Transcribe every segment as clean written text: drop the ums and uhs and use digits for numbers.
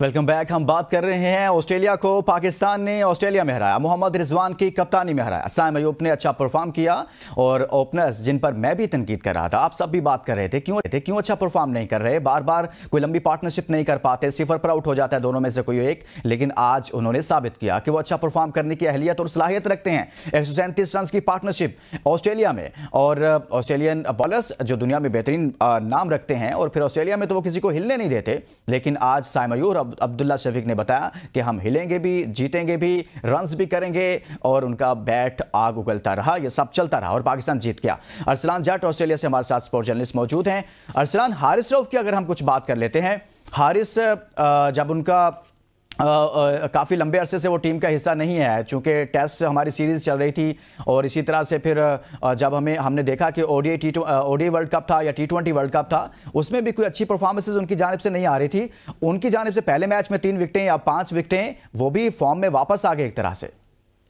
Welcome back. हम बात कर रहे हैं ऑस्ट्रेलिया को पाकिस्तान ने ऑस्ट्रेलिया में हराया, मोहम्मद रिजवान की कप्तानी में हराया। साइम अयूब ने अच्छा परफॉर्म किया और ओपनर्स जिन पर मैं भी तनकीद कर रहा था, आप सब भी बात कर रहे थे क्यों अच्छा परफॉर्म नहीं कर रहे, बार बार कोई लंबी पार्टनरशिप नहीं कर पाते, सिफर पर आउट हो जाता है दोनों में से कोई एक। लेकिन आज उन्होंने साबित किया कि वो अच्छा परफॉर्म करने की अहलियत और सलाहियत रखते हैं। 137 रन की पार्टनरशिप ऑस्ट्रेलिया में, और ऑस्ट्रेलियन बॉलर्स जो दुनिया में बेहतरीन नाम रखते हैं, और फिर ऑस्ट्रेलिया में तो वो किसी को हिलने नहीं देते। लेकिन आज साइम अयूब अब्दुल्ला शफीक ने बताया कि हम हिलेंगे भी, जीतेंगे भी, रन्स भी करेंगे, और उनका बैट आग उगलता रहा, ये सब चलता रहा और पाकिस्तान जीत गया। अरसलान जट ऑस्ट्रेलिया से हमारे साथ स्पोर्ट जर्नलिस्ट मौजूद हैं। अरसलान, हारिस रऊफ की अगर हम कुछ बात कर लेते हैं, हारिस जब उनका काफ़ी लंबे अरसे से वो टीम का हिस्सा नहीं है, चूंकि टेस्ट हमारी सीरीज़ चल रही थी, और इसी तरह से फिर जब हमने देखा कि ओडीआई वर्ल्ड कप था या T20 वर्ल्ड कप था, उसमें भी कोई अच्छी परफॉर्मेंसेज उनकी जानिब से नहीं आ रही थी। उनकी जानिब से पहले मैच में 3 विकेटें या 5 विकेटें, वो भी फॉर्म में वापस आ गए एक तरह से।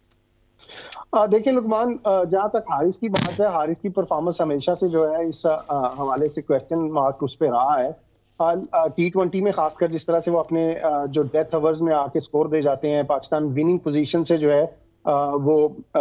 देखिए लुकमान, जहां तक हारिस की बात है, हारिस की परफॉर्मेंस हमेशा से जो है इस हवाले से क्वेश्चन मार्क उस पर रहा है। T20 में खासकर जिस तरह से वो अपने जो डेथ ओवर्स में आके स्कोर दे जाते हैं, पाकिस्तान विनिंग पोजीशन से जो है वो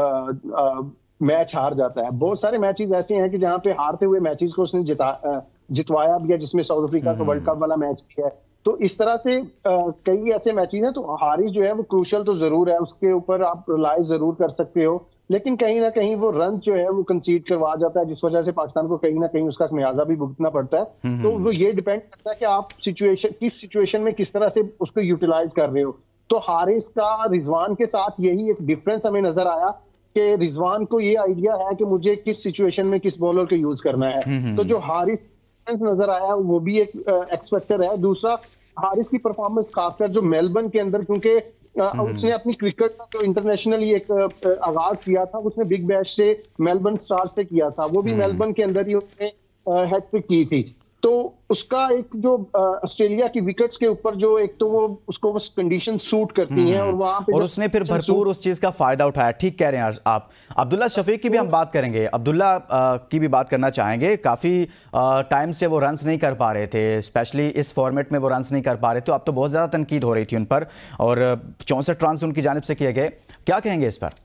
मैच हार जाता है। बहुत सारे मैचेस ऐसे हैं कि जहां पे हारते हुए मैचेस को उसने जितवाया भी है, जिसमें साउथ अफ्रीका का वर्ल्ड कप वाला मैच भी है। तो इस तरह से कई ऐसे मैचेस हैं। तो हारिस जो है वो क्रूशल तो जरूर है, उसके ऊपर आप रिलाई जरूर कर सकते हो, लेकिन कहीं ना कहीं वो रन जो है वो कंसीड करवा जाता है, जिस वजह से पाकिस्तान को कहीं ना कहीं उसका खमियाजा भी भुगतना पड़ता है। तो वो ये डिपेंड करता है कि आप किस सिचुएशन में किस तरह से उसको यूटिलाइज कर रहे हो। तो हारिस का रिजवान के साथ यही एक डिफरेंस हमें नजर आया कि रिजवान को ये आइडिया है कि मुझे किस सिचुएशन में किस बॉलर को यूज करना है। तो जो हारिस नजर आया वो भी एक एक्स फैक्टर है। दूसरा, हारिस की परफॉर्मेंस खासकर जो मेलबर्न के अंदर, क्योंकि उसने अपनी क्रिकेट का जो इंटरनेशनली एक आगाज किया था, उसने बिग बैश से मेलबर्न स्टार्स से किया था, वो भी मेलबर्न के अंदर ही उसने हैट्रिक की थी। तो उसका एक जो ऑस्ट्रेलिया की विकेट्स के ऊपर जो एक तो वो उसको कंडीशन सूट करती हैं, और वहां पे और उसने फिर भरपूर उस चीज का फायदा उठाया। ठीक कह रहे हैं आप। अब्दुल्ला शफीक की भी हम बात करेंगे, अब्दुल्ला की भी बात करना चाहेंगे। काफी टाइम से वो रन्स नहीं कर पा रहे थे, स्पेशली इस फॉर्मेट में वो रन्स नहीं कर पा रहे थे। अब तो बहुत ज्यादा तनकीद हो रही थी उन पर, और 64 रन्स उनकी जानिब से किए गए। क्या कहेंगे इस पर?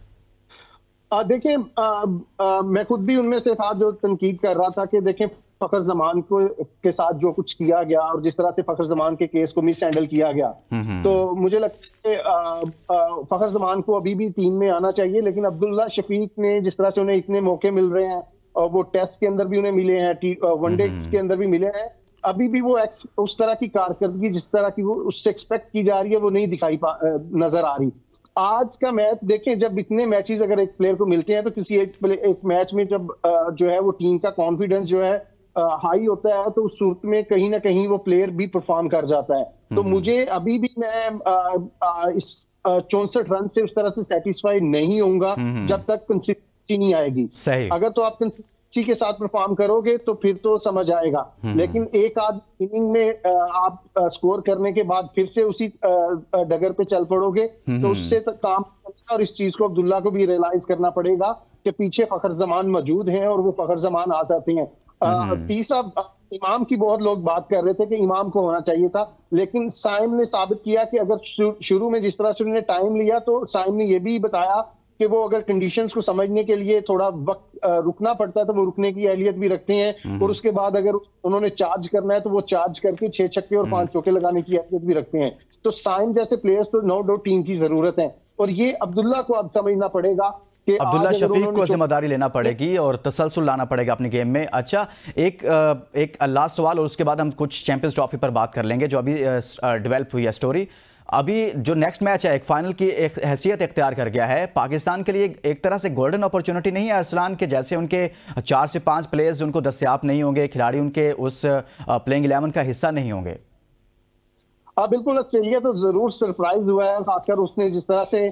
देखिए, मैं खुद भी उनमें से था जो तनकीद कर रहा था कि देखें फखर जमान को के साथ जो कुछ किया गया, और जिस तरह से फखर जमान के केस को मिस हैंडल किया गया, तो मुझे लगता है कि फखर जमान को अभी भी टीम में आना चाहिए। लेकिन अब्दुल्ला शफीक ने जिस तरह से उन्हें इतने मौके मिल रहे हैं, और वो टेस्ट के अंदर भी उन्हें मिले हैं, वनडे के अंदर भी मिले हैं, अभी भी वो उस तरह की कारकर्दगी जिस तरह की वो उससे एक्सपेक्ट की जा रही है वो नहीं नजर आ रही। आज का मैच देखें, जब इतने मैचेस अगर एक प्लेयर को मिलते हैं, तो किसी एक मैच में जब जो है वो टीम का कॉन्फिडेंस जो है हाई होता है, तो उस सूरत में कहीं ना कहीं वो प्लेयर भी परफॉर्म कर जाता है। तो मुझे अभी भी मैं इस 64 रन से उस तरह से सेटिस्फाई नहीं होऊंगा जब तक कंसिस्टेंसी नहीं आएगी। अगर तो आप कंसिस्टेंसी के साथ परफॉर्म करोगे तो फिर तो समझ आएगा, लेकिन एक आध इनिंग में आप स्कोर करने के बाद फिर से उसी डगर पे चल पड़ोगे तो उससे तक काम, और इस चीज को अब्दुल्ला को भी रियलाइज करना पड़ेगा कि पीछे फखर जमान मौजूद हैं और वो फखर जमान आ जाते हैं। तीसरा, इमाम की बहुत लोग बात कर रहे थे कि इमाम को होना चाहिए था, लेकिन साइम ने साबित किया कि अगर शुरू में जिस तरह से उन्होंने टाइम लिया, तो साइम ने यह भी बताया कि वो अगर कंडीशंस को समझने के लिए थोड़ा वक्त रुकना पड़ता है तो वो रुकने की अहलियत भी रखते हैं, और उसके बाद अगर उन्होंने चार्ज करना है तो वो चार्ज करके 6 छक्के और 5 चौके लगाने की अहलियत भी रखते हैं। तो साइम जैसे प्लेयर्स तो नो डाउट टीम की जरूरत है, और ये अब्दुल्ला को अब समझना पड़ेगा। अब्दुल्ला शफीक को जिम्मेदारी लेना पड़ेगी और तसलसल लाना पड़ेगा अपनी गेम में। अच्छा, एक लास्ट सवाल और उसके बाद हम कुछ चैंपियंस ट्रॉफी पर बात कर लेंगे, जो अभी डेवलप हुई है स्टोरी। अभी जो नेक्स्ट मैच है एक फाइनल की एक हैसियत इख्तियार कर गया है पाकिस्तान के लिए, एक तरह से गोल्डन अपॉर्चुनिटी नहीं है अरसलान के जैसे उनके 4 से 5 प्लेयर्स उनको दस्तयाब नहीं होंगे, खिलाड़ी उनके उस प्लेइंग 11 का हिस्सा नहीं होंगे? हाँ बिल्कुल, ऑस्ट्रेलिया तो जरूर सरप्राइज हुआ है, खासकर उसने जिस तरह से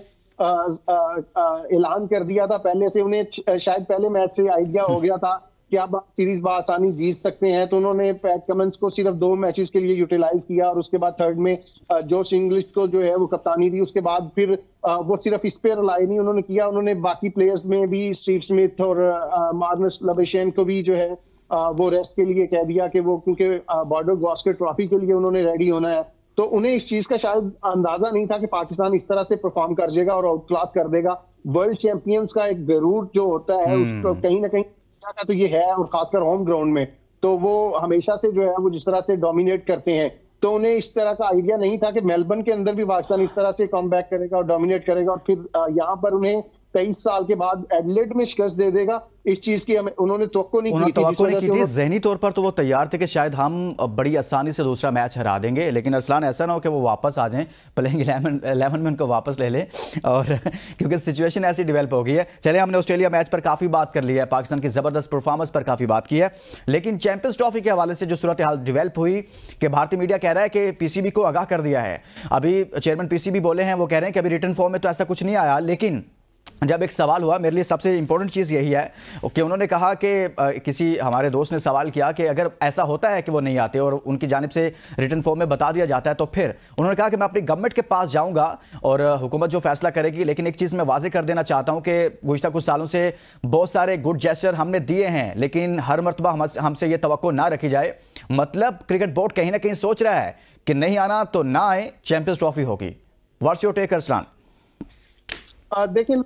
ऐलान कर दिया था पहले से, उन्हें शायद पहले मैच से आइडिया हो गया था कि आप सीरीज बासानी जीत सकते हैं, तो उन्होंने पैट कमिंस को सिर्फ 2 मैचेस के लिए यूटिलाइज किया, और उसके बाद थर्ड में जोश इंग्लिश को जो है वो कप्तानी दी। उसके बाद फिर वो सिर्फ इस पे रिलाई नहीं उन्होंने किया, उन्होंने बाकी प्लेयर्स में भी स्टीव स्मिथ और मार्नस लबेशेन को भी जो है वो रेस्ट के लिए कह दिया कि वो, क्योंकि बॉर्डर गॉस्कर ट्रॉफी के लिए उन्होंने रेडी होना है। तो उन्हें इस चीज का शायद अंदाजा नहीं था कि पाकिस्तान इस तरह से परफॉर्म कर जाएगा और आउट क्लास कर देगा। वर्ल्ड चैंपियंस का एक गरूर जो होता है उसको कहीं ना कहीं का तो ये है, और खासकर होम ग्राउंड में तो वो हमेशा से जो है वो जिस तरह से डोमिनेट करते हैं, तो उन्हें इस तरह का आइडिया नहीं था कि मेलबर्न के अंदर भी पाकिस्तान इस तरह से कम बैक करेगा और डोमिनेट करेगा और फिर यहाँ पर उन्हें 23 साल के बाद एडिलेड में शिकस्त दे देगा। इस चीज की उन्होंने तवक्को नहीं की थी। ज़हनी तौर पर तो वो तैयार थे कि शायद हम बड़ी आसानी से दूसरा मैच हरा देंगे, लेकिन अरसलान ऐसा ना हो कि वो वापस आ जाएं, प्लेइंग 11 में उनको वापस ले लें, और क्योंकि सिचुएशन ऐसी डेवलप हो गई है। चले, हमने ऑस्ट्रेलिया मैच पर काफ़ी बात कर ली है, पाकिस्तान की ज़बरदस्त परफॉर्मेंस पर काफ़ी बात की है, लेकिन चैंपियंस ट्रॉफी के हवाले से जो सूरत हाल डेवलप हुई कि भारतीय मीडिया कह रहा है कि पीसीबी को आगाह कर दिया है। अभी चेयरमैन पीसीबी बोले हैं, वो कह रहे हैं कि अभी रिटर्न फॉर्म में तो ऐसा कुछ नहीं आया, लेकिन जब एक सवाल हुआ, मेरे लिए सबसे इंपॉर्टेंट चीज़ यही है कि उन्होंने कहा कि किसी हमारे दोस्त ने सवाल किया कि अगर ऐसा होता है कि वो नहीं आते और उनकी जानिब से रिटर्न फॉर्म में बता दिया जाता है, तो फिर उन्होंने कहा कि मैं अपनी गवर्नमेंट के पास जाऊंगा और हुकूमत जो फैसला करेगी। लेकिन एक चीज़ मैं वाजे कर देना चाहता हूं कि गुज़िश्ता कुछ सालों से बहुत सारे गुड जेस्चर हमने दिए हैं, लेकिन हर मरतबा हमसे ये तवक्को ना रखी जाए। मतलब क्रिकेट बोर्ड कहीं ना कहीं सोच रहा है कि नहीं आना तो ना आए, चैंपियंस ट्रॉफी होगी। What's your take Arsalan? देखिए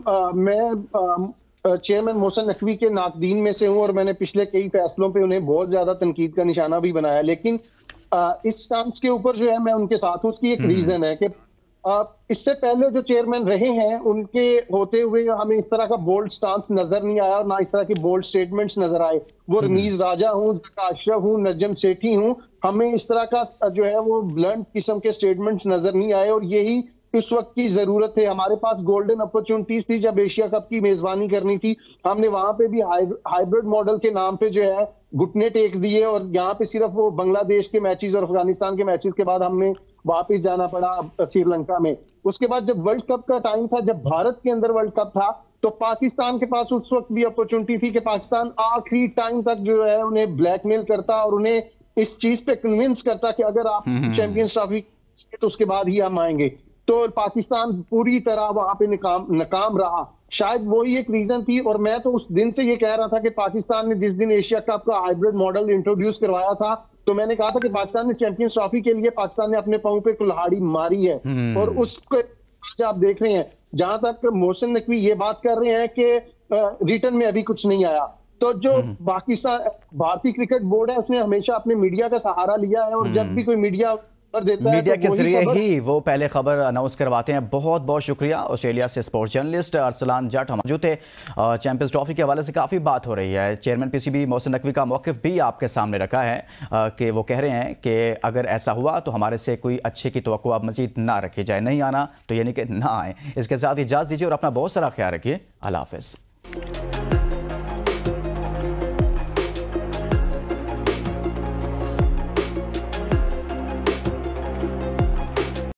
मैं चेयरमैन मोहसिन नकवी के नाकदीन में से हूं और मैंने पिछले कई फैसलों पे उन्हें बहुत ज्यादा तनकीद का निशाना भी बनाया, लेकिन इस स्टांस के ऊपर जो है मैं उनके साथ हूं। उसकी एक रीजन है कि इससे पहले जो चेयरमैन रहे हैं उनके होते हुए हमें इस तरह का बोल्ड स्टांस नजर नहीं आया और ना इस तरह की बोल्ड स्टेटमेंट्स नजर आए। वो रमीज राजा हूं, ज़का अशरफ हूं, नजम सेठी हूं, हमें इस तरह का जो है वो ब्लंट किस्म के स्टेटमेंट्स नजर नहीं आए, और यही उस वक्त की जरूरत है। हमारे पास गोल्डन अपॉर्चुनिटीज थी जब एशिया कप की मेजबानी करनी थी, हमने वहां पे भी हाइब्रिड मॉडल के नाम पे जो है घुटने टेक दिए, और यहाँ पे सिर्फ वो बांग्लादेश के मैचेस और अफगानिस्तान के मैचेस के बाद हमें वापस जाना पड़ा श्रीलंका में। उसके बाद जब वर्ल्ड कप का टाइम था, जब भारत के अंदर वर्ल्ड कप था, तो पाकिस्तान के पास उस वक्त भी अपॉर्चुनिटी थी कि पाकिस्तान आखिरी टाइम तक जो है उन्हें ब्लैकमेल करता और उन्हें इस चीज पे कन्विंस करता कि अगर आप चैंपियंस ट्रॉफी तो उसके बाद ही हम आएंगे। तो पाकिस्तान पूरी तरह वहां पे नाकाम रहा। शायद वही एक रीजन थी, और मैं तो उस दिन से ये कह रहा था कि पाकिस्तान ने जिस दिन एशिया कप का हाइब्रिड मॉडल इंट्रोड्यूस करवाया था, तो मैंने कहा था कि पाकिस्तान ने चैंपियंस ट्रॉफी के लिए पाकिस्तान ने अपने पांव पे कुल्हाड़ी मारी है। और उसको आज आप देख रहे हैं, जहां तक मोहसिन नकवी ये बात कर रहे हैं कि रिटर्न में अभी कुछ नहीं आया, तो जो पाकिस्तान भारतीय क्रिकेट बोर्ड है उसने हमेशा अपने मीडिया का सहारा लिया है, और जब भी कोई मीडिया मीडिया के जरिए ही वो पहले खबर अनाउंस करवाते हैं। बहुत बहुत शुक्रिया। ऑस्ट्रेलिया से स्पोर्ट्स जर्नलिस्ट अरसलान जट हम मौजूद थे। चैंपियंस ट्रॉफी के हवाले से काफ़ी बात हो रही है। चेयरमैन पीसीबी मोहसिन नकवी का मौक़िफ़ भी आपके सामने रखा है कि वो कह रहे हैं कि अगर ऐसा हुआ तो हमारे से कोई अच्छे की तवक्को अब मज़ीद ना रखी जाए, नहीं आना तो यानी कि ना आए। इसके साथ इजाज़त दीजिए और अपना बहुत सारा ख्याल रखिए। अल्लाह हाफ़िज़।